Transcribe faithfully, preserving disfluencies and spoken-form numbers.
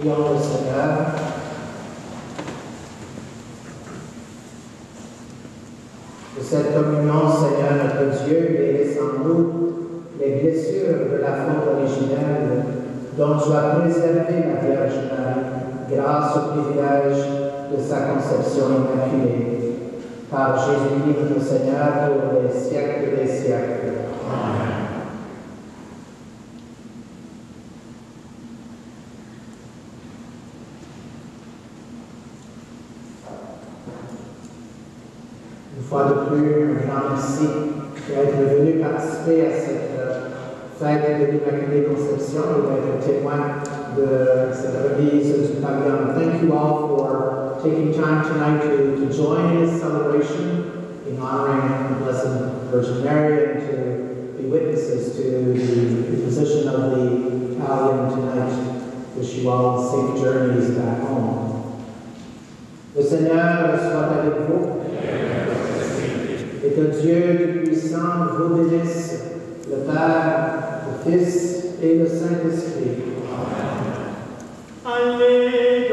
Prions le Seigneur. De cette communion, Seigneur notre Dieu, guérisse en nous les blessures de la faute originelle dont tu as préservé la Vierge Marie grâce au privilège de sa conception immaculée. Par Jésus-Christ notre Seigneur, pour les siècles des siècles. Amen. Une fois de plus, un grand merci d'être venu participer à cette fête de l'Immaculée Conception et d'être témoin de cette remise du pavillon. Thank you all for taking time tonight to, to join in this celebration in honoring the Blessed Virgin Mary and to be witnesses to the position of the Italian tonight. Wish you all safe journeys back home. Le Seigneur soit avec vous. Et que Dieu Tout-Puissant vous bénisse, le Père, le Fils et le Saint-Esprit. Amen. Alléluia.